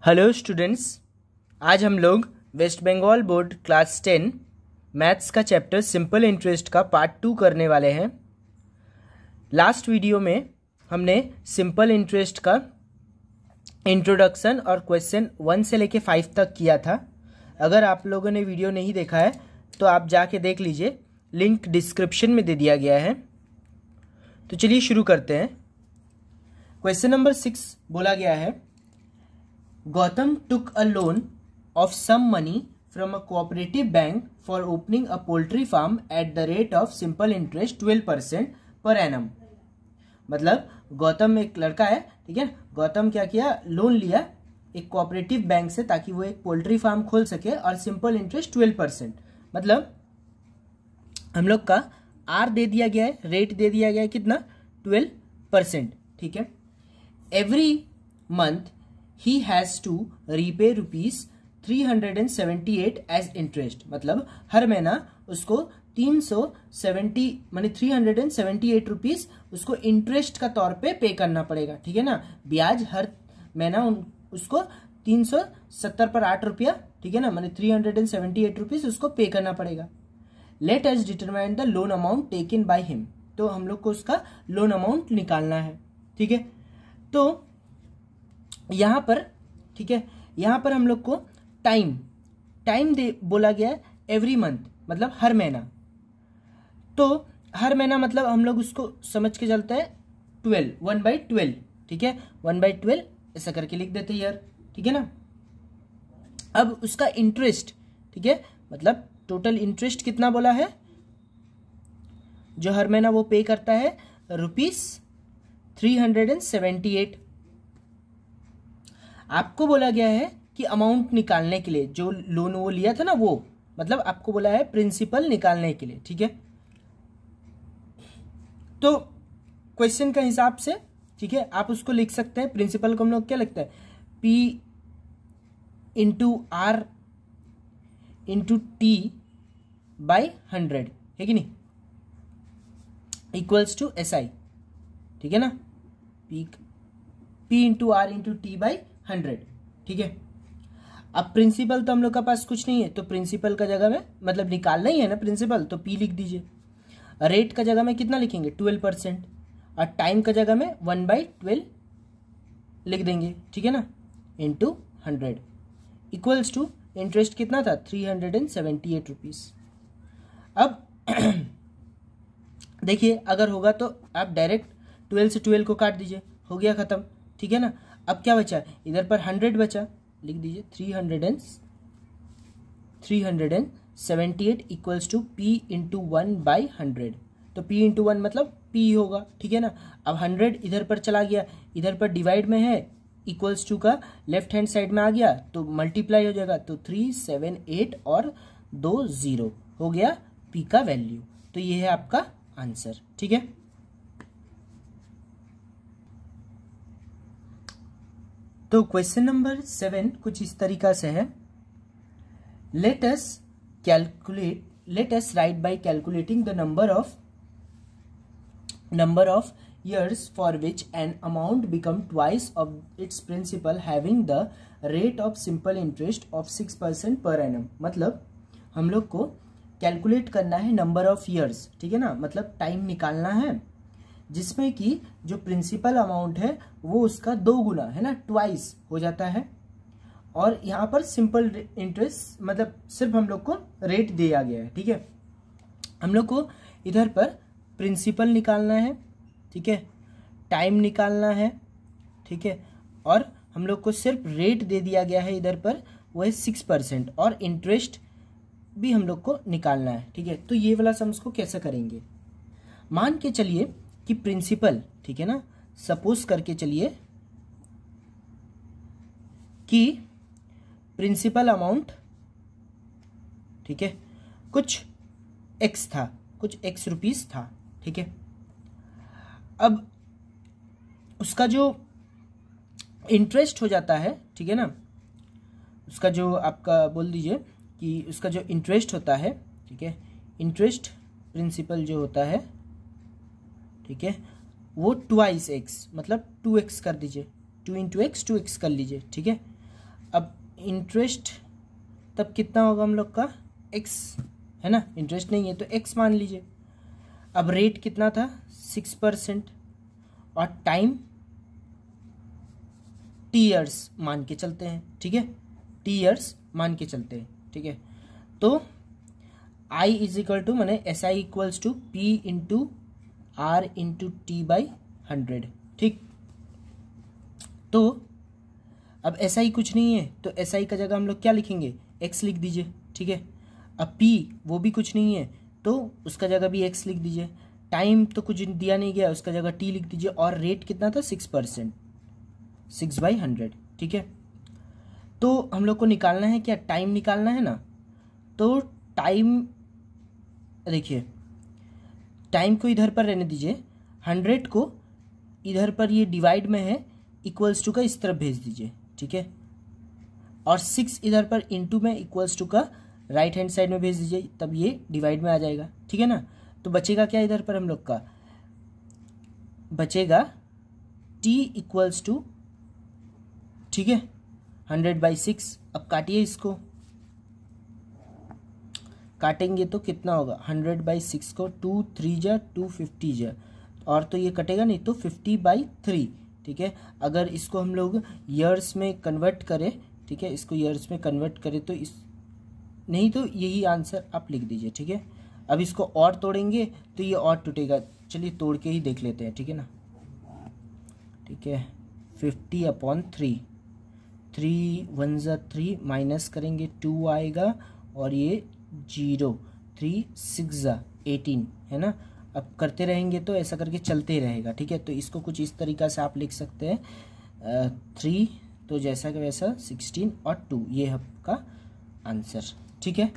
Hello students, आज हम लोग west Bengal board class 10 maths का चैप्टर सिंपल इंटरेस्ट का पार्ट 2 करने वाले हैं। लास्ट वीडियो में हमने सिंपल इंटरेस्ट का इंट्रोडक्शन और क्वेश्चन 1 से लेके 5 तक किया था। अगर आप लोगों ने वीडियो नहीं देखा है तो आप जाके देख लीजिए, लिंक डिस्क्रिप्शन में दे दिया गया है। तो चलिए शुरू करते हैं। क्वेश्चन नंबर 6 बोला गया है, Gautam took a loan of some money from a cooperative bank for opening a poultry farm at the rate of simple interest 12% per annum। मतलब गौतम एक लड़का है, ठीक है। गौतम क्या किया, लोन लिया एक कोऑपरेटिव बैंक से ताकि वो एक पोल्ट्री फार्म खोल सके और सिंपल इंटरेस्ट 12%। मतलब हम लोग का आर दे दिया गया है, रेट दे दिया गया है कितना, 12%, ठीक है। Every month he has to repay rupees 378 as interest। मतलब हर महीना उसको 370 माने 378 रुपीज उसको इंटरेस्ट का तौर पे पे करना पड़ेगा, ठीक है ना। ब्याज हर महीना उसको 370 पर 8 रुपया, ठीक है ना, माने 378 रुपीज उसको पे करना पड़ेगा। Let us determine the loan amount taken by him. तो हम लोग को उसका लोन अमाउंट निकालना है, ठीक है। तो यहां पर, ठीक है, यहां पर हम लोग को टाइम दे बोला गया है एवरी मंथ, मतलब हर महीना। तो हर महीना मतलब हम लोग उसको समझ के चलते हैं 1/12, ठीक है, 1/12 ऐसा करके लिख देते हैं यार, ठीक है ना। अब उसका इंटरेस्ट, ठीक है, मतलब टोटल इंटरेस्ट कितना बोला है जो हर महीना वो पे करता है, ₹378। आपको बोला गया है कि अमाउंट निकालने के लिए जो लोन वो लिया था ना, वो मतलब आपको बोला है प्रिंसिपल निकालने के लिए, ठीक है। तो क्वेश्चन का हिसाब से, ठीक है, आप उसको लिख सकते हैं। प्रिंसिपल को हम लोग क्या लिखते हैं, P into R into T by 100, है कि नहीं, इक्वल्स टू SI, ठीक है ना। P into R into T by 100, ठीक है। अब प्रिंसिपल तो हम लोग का पास कुछ नहीं है, तो प्रिंसिपल का जगह में मतलब निकालना ही है ना प्रिंसिपल, तो P लिख दीजिए। रेट का जगह में कितना लिखेंगे, 12%, और टाइम का जगह में 1/12 लिख देंगे, ठीक है ना, इंटू 100 इक्वल्स टू इंटरेस्ट कितना था, 378 रुपीज। अब देखिए, अगर होगा तो आप डायरेक्ट 12 से 12 को काट दीजिए, हो गया खत्म, ठीक है ना। अब क्या बचा, इधर पर 100 बचा, लिख दीजिए 378 इक्वल्स टू P इंटू 1/100। तो P इंटू 1 मतलब P होगा, ठीक है ना। अब 100 इधर पर चला गया, इधर पर डिवाइड में है, इक्वल्स टू का लेफ्ट हैंड साइड में आ गया तो मल्टीप्लाई हो जाएगा, तो 378 और 2 0 हो गया P का वैल्यू। तो ये है आपका आंसर, ठीक है। तो क्वेश्चन नंबर 7 कुछ इस तरीका से है, let us write by calculating the number of years for which an amount become twice of its principal having the rate of simple interest of 6% per annum। मतलब हम लोग को कैलकुलेट करना है नंबर ऑफ ईयर्स, ठीक है ना, मतलब टाइम निकालना है जिसमें कि जो प्रिंसिपल अमाउंट है वो उसका 2 गुना है ना, ट्वाइस हो जाता है। और यहाँ पर सिंपल इंटरेस्ट मतलब सिर्फ हम लोग को रेट दिया गया है, ठीक है। हम लोग को इधर पर प्रिंसिपल निकालना है, ठीक है, टाइम निकालना है, ठीक है, और हम लोग को सिर्फ रेट दे दिया गया है इधर पर, वो है 6%, और इंटरेस्ट भी हम लोग को निकालना है, ठीक है। तो ये वाला सम्स को कैसे करेंगे, मान के चलिए कि प्रिंसिपल, ठीक है ना, सपोज करके चलिए कि प्रिंसिपल अमाउंट, ठीक है, कुछ x था, कुछ x रुपीस था, ठीक है। अब उसका जो इंटरेस्ट हो जाता है, ठीक है ना, उसका जो आपका बोल दीजिए कि उसका जो इंटरेस्ट होता है, ठीक है, इंटरेस्ट प्रिंसिपल जो होता है, ठीक है, वो 2x मतलब 2x कर दीजिए, 2 इंटू एक्स 2x कर लीजिए, ठीक है। अब इंटरेस्ट तब कितना होगा हम लोग का, x है ना, इंटरेस्ट नहीं है तो x मान लीजिए। अब रेट कितना था 6% और टाइम t ईयर्स मान के चलते हैं, ठीक है, t ईयर्स मान के चलते हैं, ठीक है। तो I इज इक्वल टू मैंने SI equals to P into R into T/100, ठीक। तो अब SI कुछ नहीं है तो SI का जगह हम लोग क्या लिखेंगे, x लिख दीजिए, ठीक है। अब P वो भी कुछ नहीं है तो उसका जगह भी x लिख दीजिए। टाइम तो कुछ दिया नहीं गया, उसका जगह t लिख दीजिए। और रेट कितना था 6%, 6/100, ठीक है। तो हम लोग को निकालना है क्या, टाइम निकालना है ना। तो टाइम देखिए, टाइम को इधर पर रहने दीजिए, 100 को इधर पर ये डिवाइड में है, इक्वल्स टू का इस तरफ भेज दीजिए, ठीक है। और 6 इधर पर इंटू में इक्वल्स टू का राइट हैंड साइड में भेज दीजिए, तब ये डिवाइड में आ जाएगा, ठीक है ना। तो बचेगा क्या इधर पर हम लोग का, बचेगा t इक्वल्स टू, ठीक है, 100/6। अब काटिए इसको, काटेंगे तो कितना होगा 100/6 को, 2 3 जा 250 जा, और तो ये कटेगा नहीं तो 50/3, ठीक है। अगर इसको हम लोग ईयर्स में कन्वर्ट करें, ठीक है, इसको ईयर्स में कन्वर्ट करें तो इस नहीं तो यही आंसर आप लिख दीजिए, ठीक है। अब इसको और तोड़ेंगे तो ये और टूटेगा, चलिए तोड़ के ही देख लेते हैं, ठीक है ना, ठीक है। 50/3, 3 1 जा 3 माइनस करेंगे 2 आएगा, और ये 0 3 6 जा 18 है ना। अब करते रहेंगे तो ऐसा करके चलते रहेगा, ठीक है। तो इसको कुछ इस तरीक़ा से आप लिख सकते हैं, 3 तो जैसा कि वैसा 16 और 2, ये आपका आंसर, ठीक है।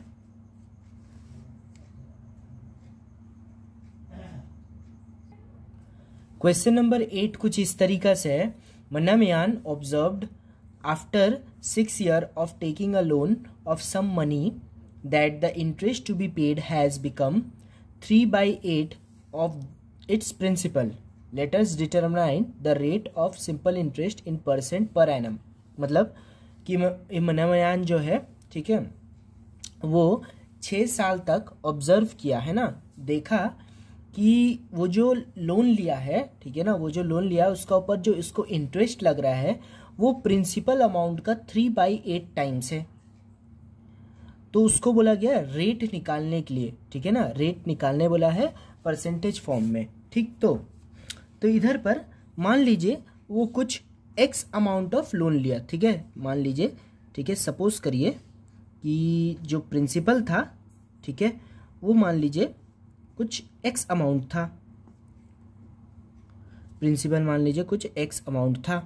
क्वेश्चन नंबर 8 कुछ इस तरीका से है, मनमयान observed after 6 years of taking a loan of some money that the interest to be paid has become 3/8 of its principal. Let us determine the rate of simple interest in % per annum. मतलब कि मनमयान जो है, ठीक है, वो 6 साल तक observe किया है ना, देखा कि वो जो लोन लिया है, ठीक है ना, वो जो लोन लिया है उसका ऊपर जो इसको इंटरेस्ट लग रहा है वो प्रिंसिपल अमाउंट का 3/8 टाइम्स है। तो उसको बोला गया रेट निकालने के लिए, ठीक है ना, रेट निकालने बोला है परसेंटेज फॉर्म में, ठीक। तो इधर पर मान लीजिए वो कुछ एक्स अमाउंट ऑफ लोन लिया, ठीक है, मान लीजिए, ठीक है, सपोज करिए कि जो प्रिंसिपल था, ठीक है, वो मान लीजिए कुछ एक्स अमाउंट था, प्रिंसिपल मान लीजिए कुछ एक्स अमाउंट था।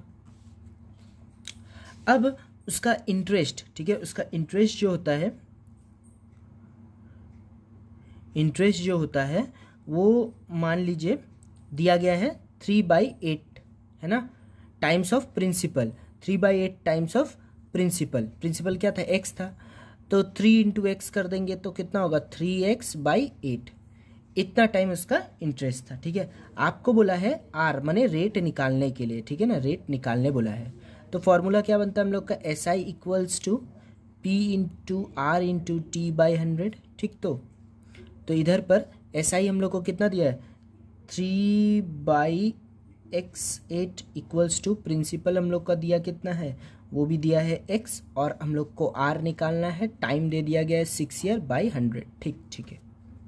अब उसका इंटरेस्ट, ठीक है, उसका इंटरेस्ट जो होता है, इंटरेस्ट जो होता है वो मान लीजिए दिया गया है 3/8 है ना, times of principal, 3/8 times of principal. Principal क्या था, एक्स था, तो 3 × x कर देंगे तो कितना होगा 3x/8, इतना टाइम उसका इंटरेस्ट था, ठीक है। आपको बोला है आर माने रेट निकालने के लिए, ठीक है ना, रेट निकालने बोला है। तो फॉर्मूला क्या बनता है हम लोग का, SI equals to P into R into T/100, ठीक। तो इधर पर SI हम लोग को कितना दिया है 3/x8 इक्वल्स टू प्रिंसिपल हम लोग का दिया कितना है, वो भी दिया है x, और हम लोग को R निकालना है, टाइम दे दिया गया है 6 years by 100, ठीक है।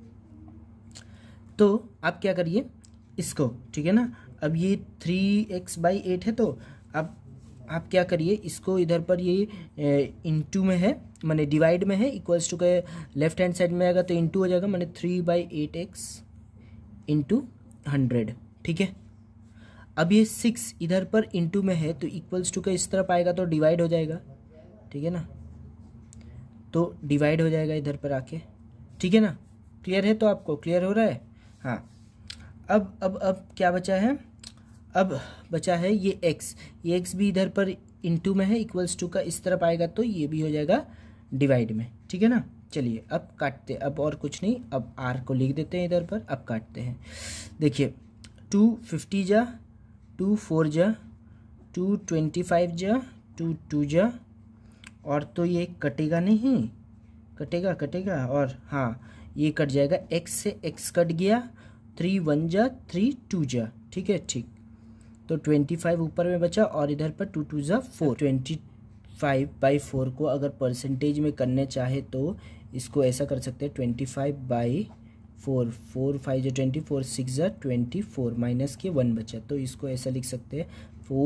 तो आप क्या करिए इसको, ठीक है ना, अब ये 3x/8 है, तो अब आप क्या करिए इसको इधर पर ये इंटू में है माने डिवाइड में है, इक्वल्स टू के लेफ्ट हैंड साइड में आएगा तो इंटू हो जाएगा, माने 3/8x इंटू 100, ठीक है। अब ये 6 इधर पर इंटू में है तो इक्वल्स टू का इस तरफ आएगा तो डिवाइड हो जाएगा, ठीक है ना, तो डिवाइड हो जाएगा इधर पर आके, ठीक है ना। क्लियर है, तो आपको क्लियर हो रहा है, हाँ। अब क्या बचा है, अब बचा है ये x, ये x भी इधर पर इंटू में है, इक्वल्स टू का इस तरफ आएगा तो ये भी हो जाएगा डिवाइड में, ठीक है ना। चलिए अब काटते, अब और कुछ नहीं, अब r को लिख देते हैं इधर पर, अब काटते हैं। देखिए 2 50 जा, 2 4 जा, 2 25 जा, 2 2 जा, और तो ये कटेगा नहीं, कटेगा और हाँ ये कट जाएगा, एक्स से एक्स कट गया, 3 1 जा 3 2 जा, ठीक है ठीक। तो 25 ऊपर में बचा और इधर पर 2 2 जा 4। 25/4 को अगर परसेंटेज में करने चाहे तो इसको ऐसा कर सकते हैं, 25/4, 4 5 जा 24, 6 जा 24, माइनस के 1 बचा, तो इसको ऐसा लिख सकते हैं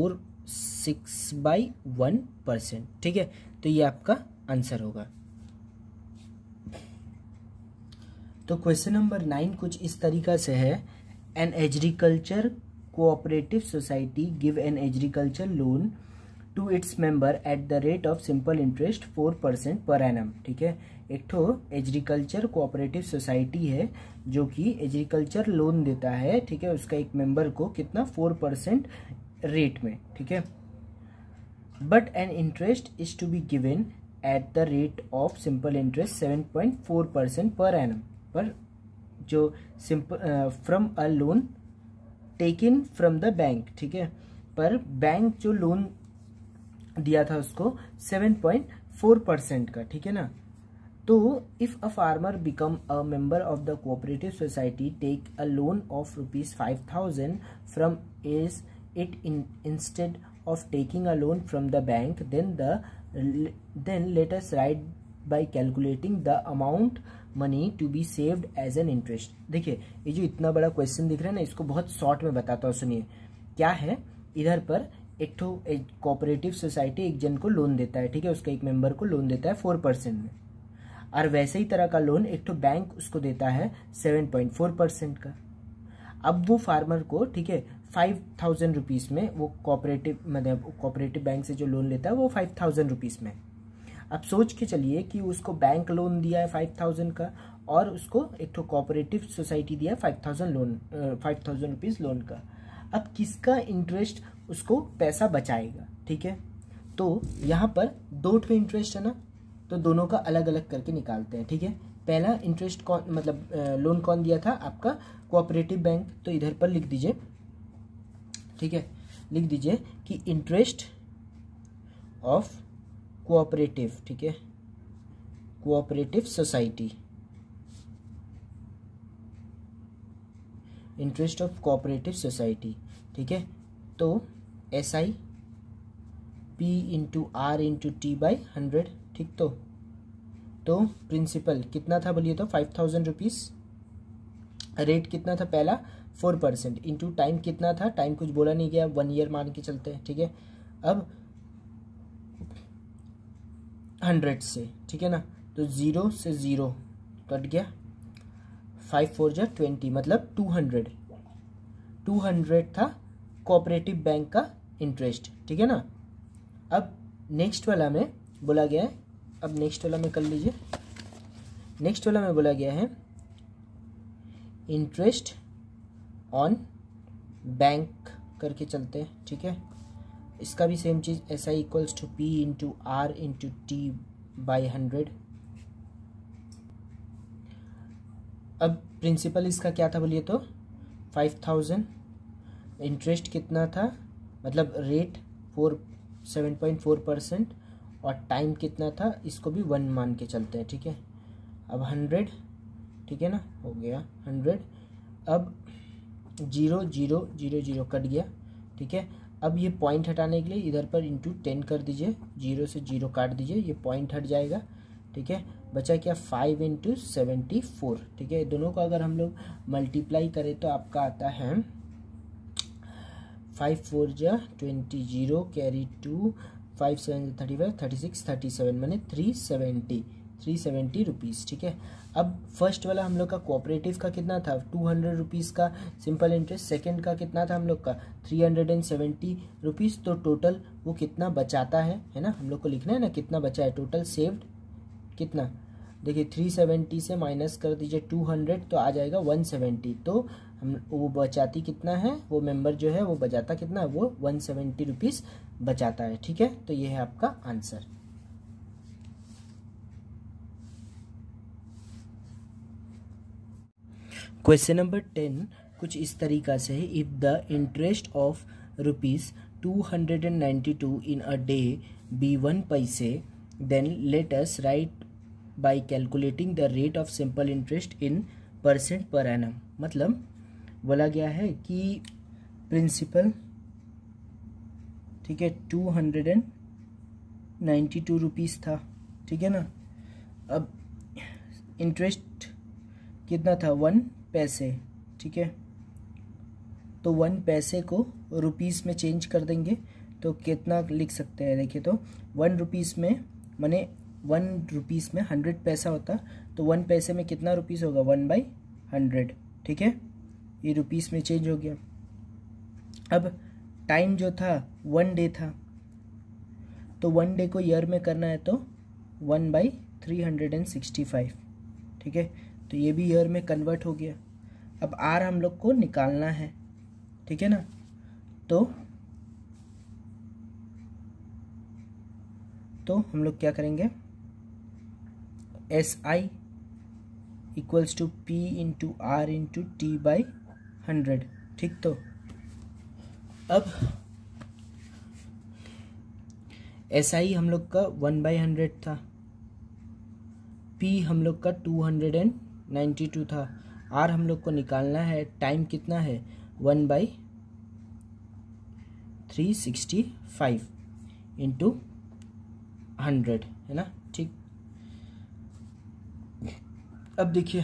4/6/1%, ठीक है। तो ये आपका आंसर होगा। तो क्वेश्चन नंबर 9 कुछ इस तरीका से है, an agriculture cooperative society give an agriculture loan to its member at the rate of simple interest 4% per annum, ठीक है। एक ठो एग्रीकल्चर कोऑपरेटिव सोसाइटी है जो कि एग्रीकल्चर लोन देता है, ठीक है, उसका एक मेंबर को कितना 4% रेट में, ठीक है। But an interest is to be given at the rate of simple interest 7.4% per annum, पर जो simple from a loan taken from the bank, ठीक है, पर बैंक जो लोन दिया था उसको 7.4% का, ठीक है ना। तो if a farmer become a member of the cooperative society take a loan of ₹5,000 from is it instead of taking a loan from the bank, then let us write by calculating the amount money to be saved as an interest। देखिए ये जो इतना बड़ा question दिख रहा है ना, इसको बहुत शॉर्ट में बताता हूँ, सुनिए क्या है। इधर पर एक तो कोऑपरेटिव सोसाइटी एक जन को लोन देता है, ठीक है, उसका एक मेंबर को लोन देता है 4% में, और वैसे ही तरह का लोन एक तो बैंक उसको देता है 7.4% का। अब वो फार्मर को, ठीक है, 5,000 रुपीज़ में वो कोऑपरेटिव मतलब कोऑपरेटिव बैंक से जो लोन लेता है वो 5,000 रुपीज़ में। अब सोच के चलिए कि उसको बैंक लोन दिया है 5,000 का और उसको एक तो कोऑपरेटिव सोसाइटी दिया है 5,000 रुपीज़ लोन का। अब किसका इंटरेस्ट उसको पैसा बचाएगा, ठीक है। तो यहाँ पर 2 ठो इंटरेस्ट है ना, तो दोनों का अलग अलग करके निकालते हैं, ठीक है। पहला इंटरेस्ट कौन मतलब लोन कौन दिया था, आपका कोऑपरेटिव बैंक, तो इधर पर लिख दीजिए, ठीक है, लिख दीजिए कि इंटरेस्ट ऑफ कोऑपरेटिव, ठीक है, cooperative society, interest of cooperative society, ठीक है। तो SI P into R into T by 100, ठीक। तो प्रिंसिपल कितना था बोलिए तो 5,000 रुपीज़, रेट कितना था पहला 4%, इंटू टाइम कितना था, टाइम कुछ बोला नहीं गया, 1 ईयर मान के चलते हैं, ठीक है। अब 100 से, ठीक है ना, तो 0 से 0 कट गया, 5 4 जा 20 मतलब 200 था कोऑपरेटिव बैंक का इंटरेस्ट, ठीक है ना। अब नेक्स्ट वाला में बोला गया है, अब नेक्स्ट वाला में कर लीजिए, नेक्स्ट वाला में बोला गया है इंटरेस्ट ऑन बैंक करके चलते हैं, ठीक है। इसका भी सेम चीज़ SI equals to P into R into T by 100। अब प्रिंसिपल इसका क्या था बोलिए तो 5,000, इंटरेस्ट कितना था मतलब रेट 7.4% और टाइम कितना था, इसको भी 1 मान के चलते हैं, ठीक है। अब 100, ठीक है ना, हो गया 100। अब 0 0 0 0 कट गया, ठीक है। अब ये पॉइंट हटाने के लिए इधर पर इंटू 10 कर दीजिए, 0 से 0 काट दीजिए, ये पॉइंट हट जाएगा, ठीक है। बचा क्या 5 इंटू 74, ठीक है। दोनों को अगर हम लोग मल्टीप्लाई करें तो आपका आता है 5 4 जा 20, 0 कैरी 2, 5 7 35, 36 37 मैंने 370 रुपीज़, ठीक है। अब फर्स्ट वाला हम लोग का कोऑपरेटिव का कितना था 200 रुपीज़ का सिंपल इंटरेस्ट, सेकंड का कितना था हम लोग का 370 रुपीज़। तो टोटल वो कितना बचाता है ना, हम लोग को लिखना है ना कितना बचा है, टोटल सेव्ड कितना, देखिए 370 से माइनस कर दीजिए 200 तो आ जाएगा 170। तो हम वो बचाती कितना है, वो मेंबर जो है वो बचाता कितना है, वो 170 रुपीज़ बचाता है, ठीक है। तो ये है आपका आंसर। क्वेश्चन नंबर 10 कुछ इस तरीका से है, if the interest of ₹292 in a day be 1 पैसे then let us write by calculating the rate of simple interest in percent per annum. मतलब बोला गया है कि प्रिंसिपल, ठीक है, 292 रुपीज़ था, ठीक है ना। अब इंटरेस्ट कितना था, 1 पैसे, ठीक है। तो 1 पैसे को रुपीज़ में चेंज कर देंगे तो कितना लिख सकते हैं, देखिए तो 1 रुपीज़ में, माने 1 रुपीज़ में 100 पैसा होता, तो 1 पैसे में कितना रुपीज़ होगा, 1/100, ठीक है। ये रुपीज़ में चेंज हो गया। अब टाइम जो था 1 डे था, तो 1 डे को ईयर में करना है तो 1/365, ठीक है। तो ये भी ईयर में कन्वर्ट हो गया। अब आर हम लोग को निकालना है, ठीक है ना। तो हम लोग क्या करेंगे, SI equals to P into R into T/100, ठीक। तो अब SI हम लोग का 1/100 था, P हम लोग का 292 था, R हम लोग को निकालना है, टाइम कितना है 1/365 इंटू 100, है ना, ठीक। अब देखिए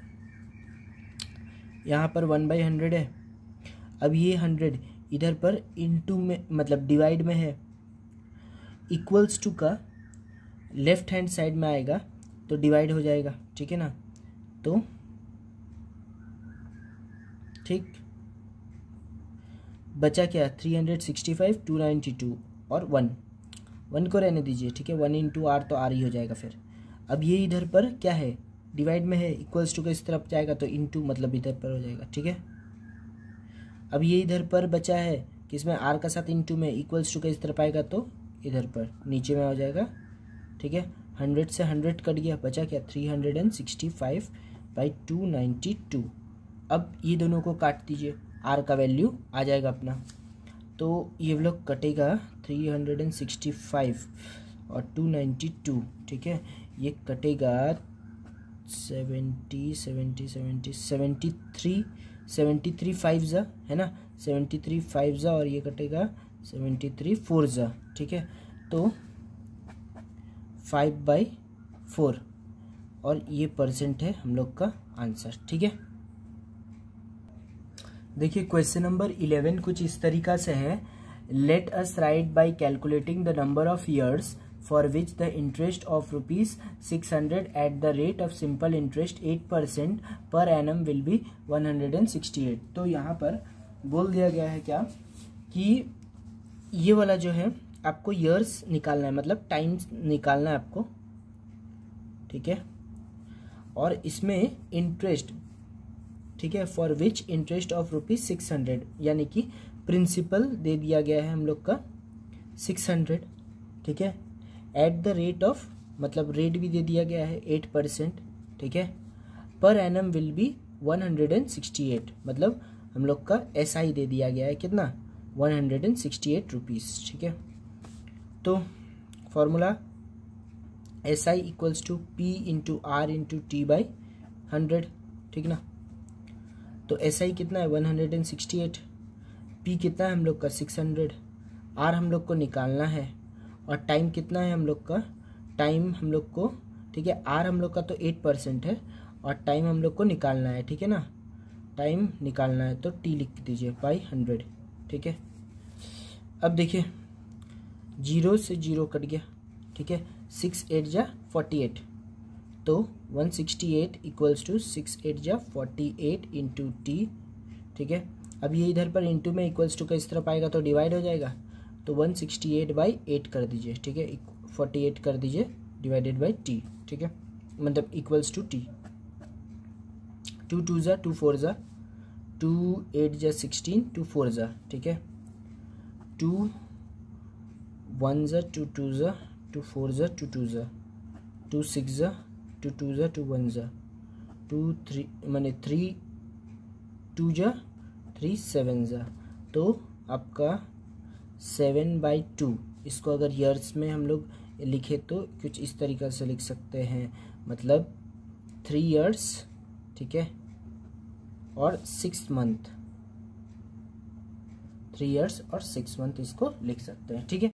यहाँ पर 1/100 है। अब ये 100 इधर पर इंटू में, मतलब डिवाइड में है, इक्वल्स टू का लेफ्ट हैंड साइड में आएगा तो डिवाइड हो जाएगा, ठीक है ना। तो ठीक, बचा क्या, 365, 292 और 1 को रहने दीजिए, ठीक है। 1 इंटू आर तो आर ही हो जाएगा फिर। अब ये इधर पर क्या है, डिवाइड में है, इक्वल्स टू का इस तरफ जाएगा तो इंटू, मतलब इधर पर हो जाएगा, ठीक है। अब ये इधर पर बचा है किसमें, आर का साथ इंटू में, इक्वल्स टू का इस तरफ आएगा तो इधर पर नीचे में हो जाएगा, ठीक है। 100 से 100 कट गया, बचा क्या, 365/292। अब ये दोनों को काट दीजिए, आर का वैल्यू आ जाएगा अपना। तो ये लोग कटेगा 365 और 292, ठीक है। ये कटेगा 73 5 ज़ा, है ना, 73 5 ज़ा, और ये कटेगा 73 4 ज़ा, ठीक है। तो 5/4 और ये परसेंट है हम लोग का आंसर, ठीक है। देखिए क्वेश्चन नंबर 11 कुछ इस तरीका से है, let us write by calculating the number of years for which the interest of ₹600 at the rate of simple interest 8% per annum will be 168। तो यहाँ पर बोल दिया गया है क्या कि ये वाला जो है आपको ईयर्स निकालना है, मतलब टाइम निकालना है आपको, ठीक है। और इसमें इंटरेस्ट, ठीक है, फॉर विच इंटरेस्ट ऑफ ₹600, यानी कि प्रिंसिपल दे दिया गया है हम लोग का 600, ठीक है। एट द रेट ऑफ, मतलब रेट भी दे दिया गया है 8%, ठीक है। पर एनम विल बी 168, मतलब हम लोग का SI दे दिया गया है कितना, 168 रुपीज़, ठीक है। तो formula SI equals to P into R into T/100, ठीक ना। तो SI कितना है 168, P कितना है हम लोग का 600, R हम लोग को निकालना है, और टाइम कितना है हम लोग का, टाइम हम लोग को, ठीक है, R हम लोग का तो 8% है, और टाइम हम लोग को निकालना है, ठीक है ना, टाइम निकालना है तो T लिख दीजिए बाई 100, ठीक है। अब देखिए 0 से 0 कट गया, ठीक है, 6 8 जा 48, तो 168 इक्वल्स टू 6 8 जा 48 इंटू T, ठीक है। अब ये इधर पर इंटू में इक्वल्स टू का इस तरफ आएगा तो डिवाइड हो जाएगा, तो 168/8 कर दीजिए, ठीक है, 48 कर दीजिए डिवाइडेड बाई T, ठीक है, मतलब इक्वल्स टू T। 2 2 जा 2 4 जा 2 8 जा 16 2 4 जा, ठीक है, 2 1 जा 2 2 जा 2 4 जा 2 2 जा 2 6 जा 2 2 जा 2 1 जा 2 3, माने 3 2 जा 3 7 जा, तो आपका 7/2, इसको अगर ईयर्स में हम लोग लिखे तो कुछ इस तरीक़े से लिख सकते हैं, मतलब 3 years, ठीक है, और 6 month, 3 years और 6 month इसको लिख सकते हैं, ठीक है।